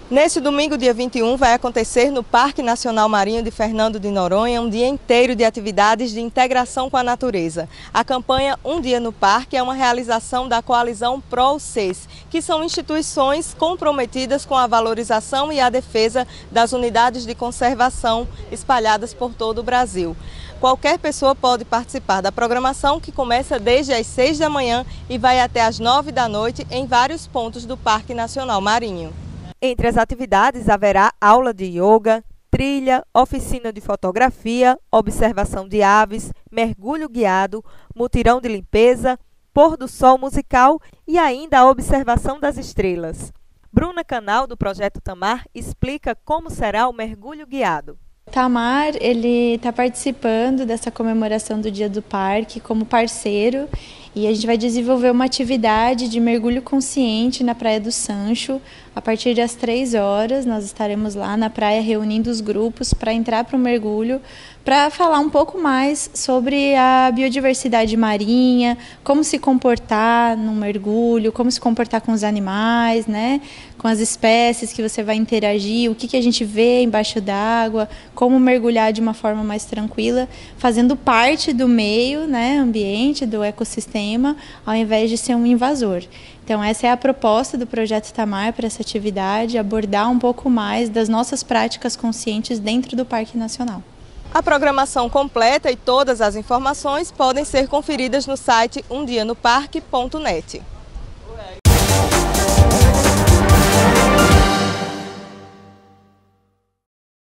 Neste domingo, dia 21, vai acontecer no Parque Nacional Marinho de Fernando de Noronha um dia inteiro de atividades de integração com a natureza. A campanha Um Dia no Parque é uma realização da coalizão PRO-CES, que são instituições comprometidas com a valorização e a defesa das unidades de conservação espalhadas por todo o Brasil. Qualquer pessoa pode participar da programação, que começa desde as 6 da manhã e vai até as 9 da noite em vários pontos do Parque Nacional Marinho. Entre as atividades haverá aula de yoga, trilha, oficina de fotografia, observação de aves, mergulho guiado, mutirão de limpeza, pôr do sol musical e ainda a observação das estrelas. Bruna Canal, do Projeto Tamar, explica como será o mergulho guiado. Tamar, ele está participando dessa comemoração do Dia do Parque como parceiro, e a gente vai desenvolver uma atividade de mergulho consciente na Praia do Sancho. A partir das 3 horas, nós estaremos lá na praia reunindo os grupos para entrar para o mergulho, para falar um pouco mais sobre a biodiversidade marinha, como se comportar no mergulho, como se comportar com os animais, né? Com as espécies que você vai interagir, o que a gente vê embaixo d'água, como mergulhar de uma forma mais tranquila, fazendo parte do meio, né, ambiente, do ecossistema, ao invés de ser um invasor. Então essa é a proposta do Projeto Tamar para essa atividade, abordar um pouco mais das nossas práticas conscientes dentro do Parque Nacional. A programação completa e todas as informações podem ser conferidas no site umdianoparque.net.